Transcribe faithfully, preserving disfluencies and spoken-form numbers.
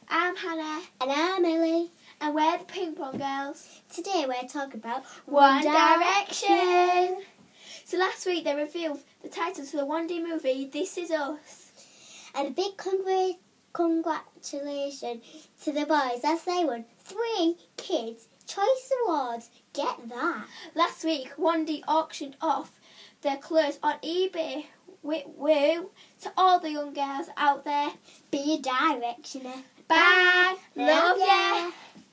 I'm Hannah. And I'm Ellie. And we're the Ping Pong Girls. Today we're talking about One Direction. So last week they revealed the title to the one D movie, This Is Us. And a big congr- congratulations to the boys as they won three Kids' Choice Awards. Get that. Last week, one D auctioned off their clothes on eBay. Woo to all the young girls out there. Be a Directioner. Bye. Love, Love ya. ya.